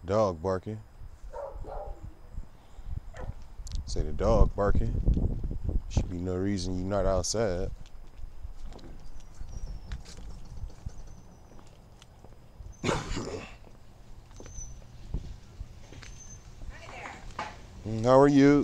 Dog barking. Say the dog barking. Should be no reason you're not outside. How are you?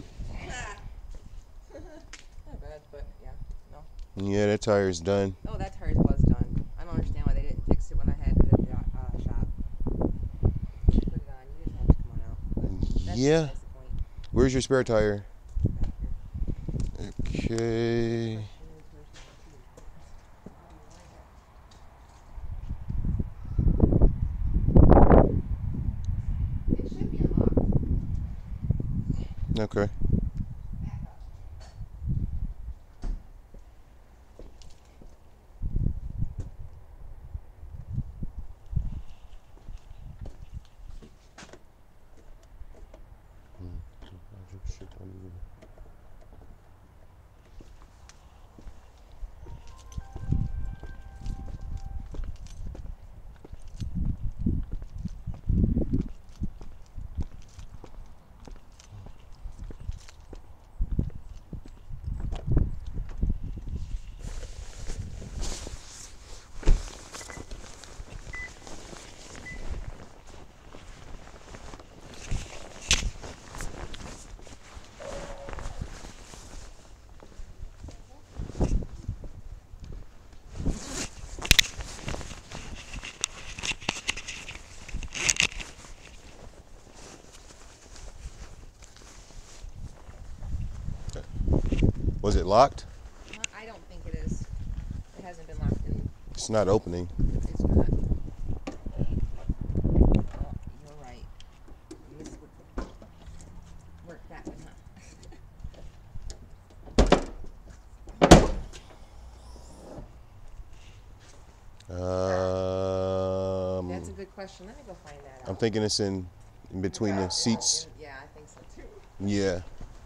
Not bad, but yeah, no. Yeah, that tire's done. Oh, that tire was done. I don't understand why they didn't fix it when I had it at the shop. Put it on. You didn't have to come on out. But that's Yeah. besides the point. Where's your spare tire? Back here. Okay. Question is, where's my key? It should be unlocked. Okay. Back up. Was it locked? I don't think it is. It hasn't been locked in. It's not opening. It's not. Oh, you're right. This would work that way, huh? That's a good question. Let me go find that out. I'm thinking it's in between the seats. Yeah, I think so too. Yeah.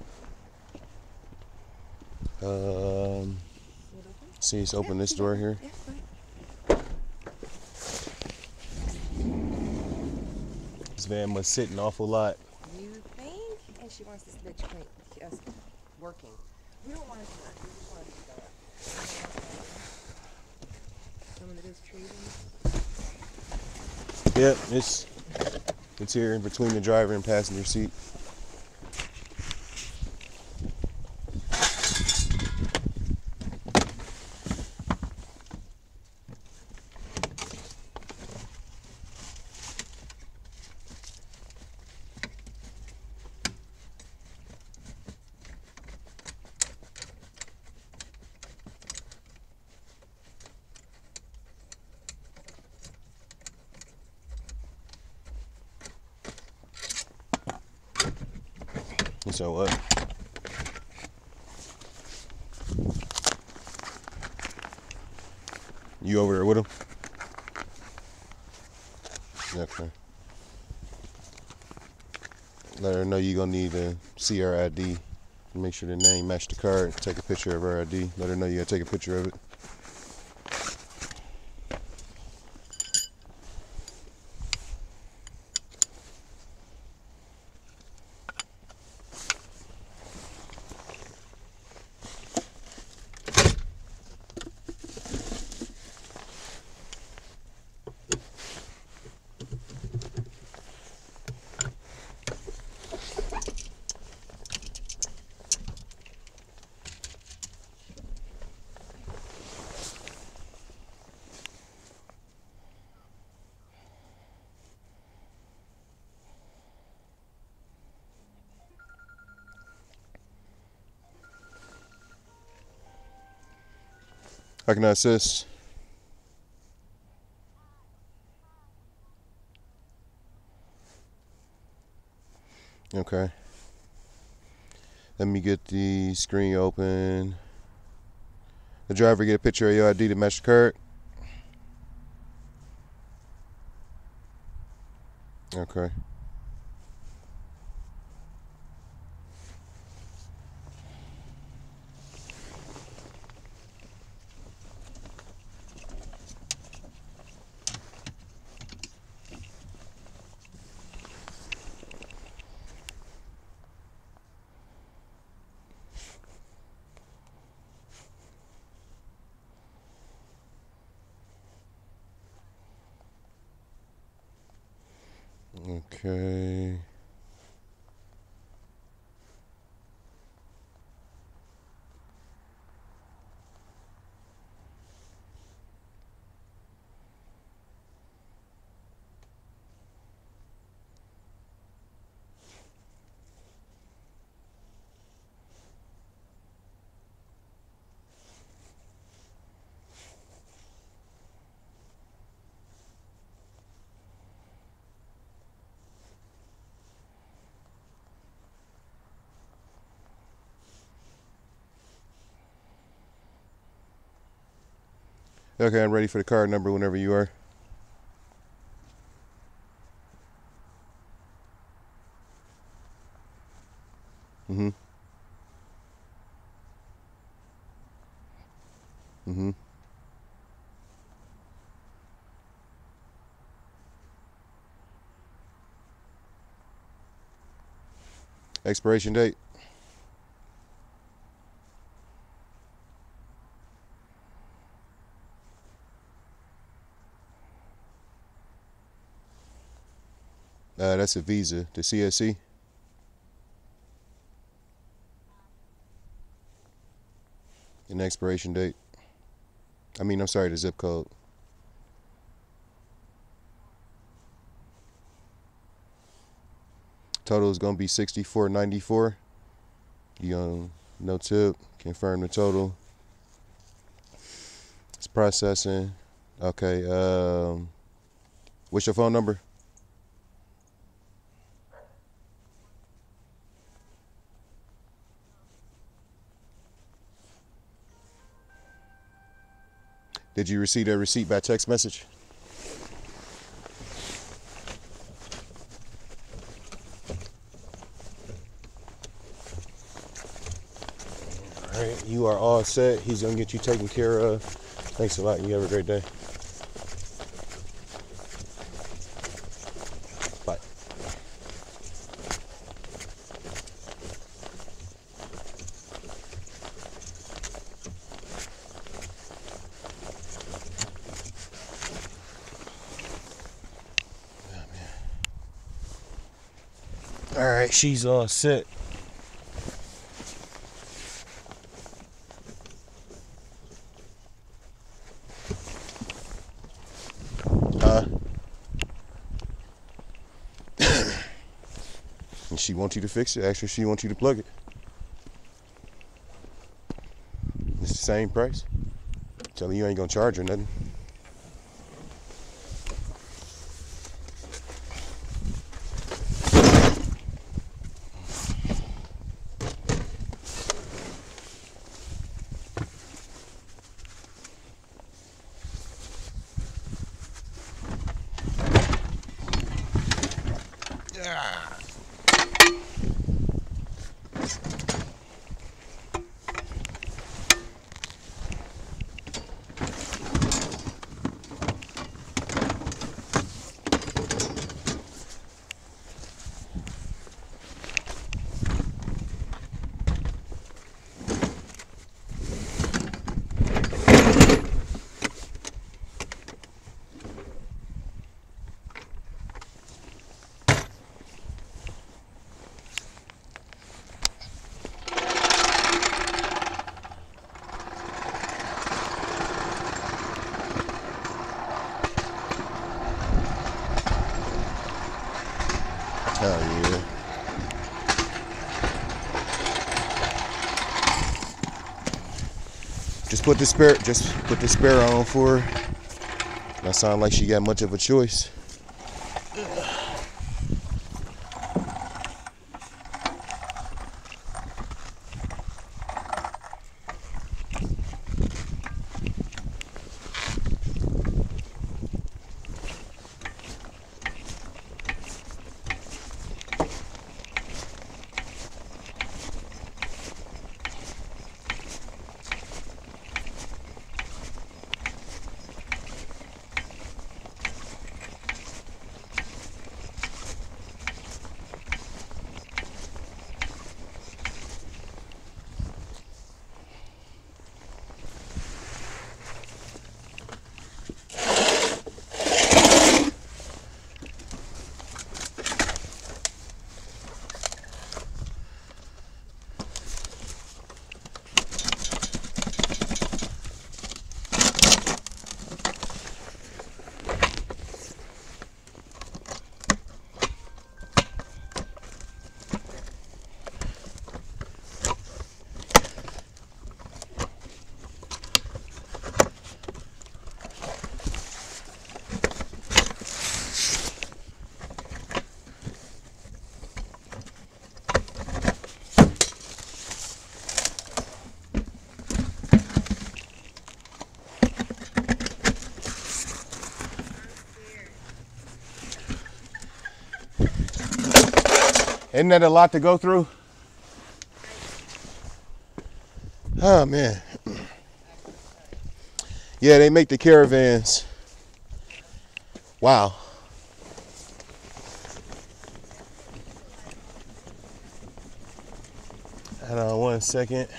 See, let's open this door here. Yeah, go ahead. This van must sit an awful lot. You think? And she wants this bitch working. We don't want it to work. We just want it to go up. Some of it is treating. Yep, it's here in between the driver and passenger seat. So what? You over there with him? Okay. Let her know you're gonna need to see her ID. Make sure the name match the card. Take a picture of her ID. Let her know you gotta take a picture of it. How can I assist? Okay. Let me get the screen open. The driver get a picture of your ID to match the card. Okay. Okay. Okay, I'm ready for the card number whenever you are. Mm-hmm. Mm-hmm. Expiration date. That's a Visa. The CSC. And expiration date. I'm sorry, the zip code. Total is gonna be $64.94. You no tip. Confirm the total. It's processing. Okay. What's your phone number? Did you receive that receipt by text message? All right. You are all set. He's gonna get you taken care of. Thanks a lot. You have a great day. Bye. All right, she's all set. And she wants you to fix it. Actually, she wants you to plug it. It's the same price. Tell her you ain't gonna charge her nothing. Oh yeah. Just put the spare on for her. That sound like she got much of a choice. Isn't that a lot to go through? Oh man. Yeah, they make the caravans. Wow. Hold on 1 second.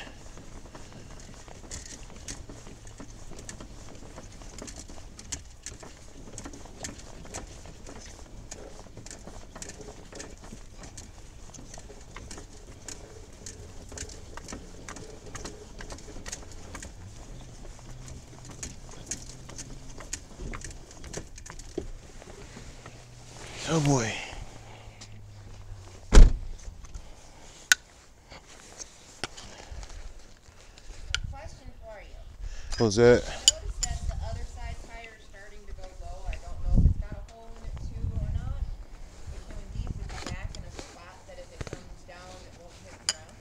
Oh boy. Question for you. What was that? I noticed that the other side tire is starting to go low. I don't know if it's got a hole in it too or not. But can we leave the jack in a spot that if it comes down, it won't hit the ground?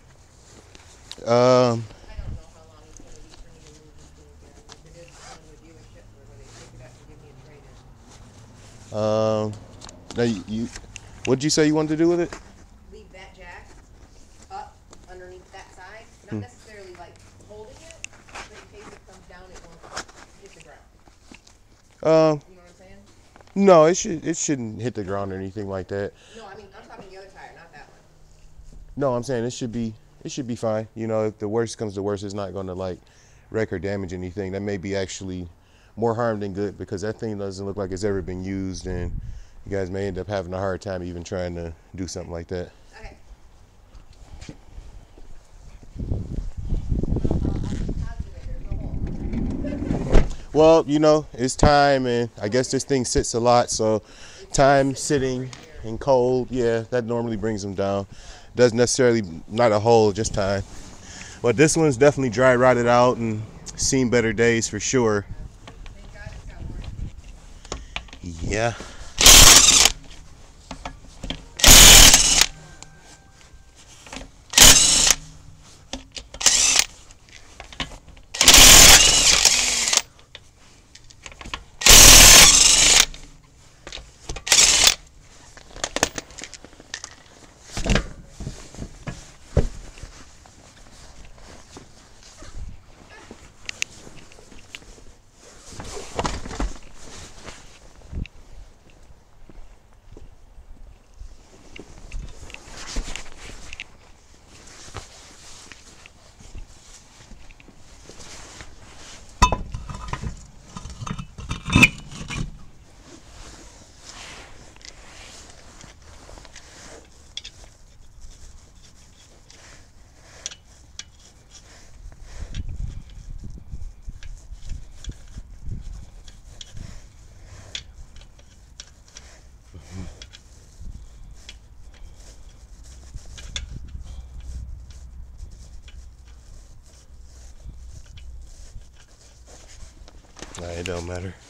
I don't know how long it's going to be for me to move this thing again. If it is on the dealership or where they pick it up and give me a trade-in. Now what'd you say you wanted to do with it? Leave that jack up underneath that side. Not necessarily like holding it, but in case it comes down, it won't hit the ground. You know what I'm saying? No, it shouldn't hit the ground or anything like that. No, I mean, I'm talking the other tire, not that one. No, I'm saying it should be fine. You know, if the worst comes to worst, it's not going to like wreck or damage anything. That may be actually more harm than good because that thing doesn't look like it's ever been used, and you guys may end up having a hard time even trying to do something like that. Okay. I'm positive there's no hole. Well, you know, it's time, and I guess this thing sits a lot, so time sitting and cold, yeah, that normally brings them down. Doesn't necessarily, not a hole, just time. But this one's definitely dry rotted out and seen better days for sure. Thank God it's got warranty. Yeah. Nah, it don't matter.